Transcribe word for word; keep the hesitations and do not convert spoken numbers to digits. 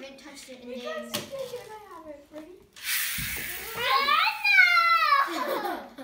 haven't touched it in you days. You guys, I have it. Ready? No!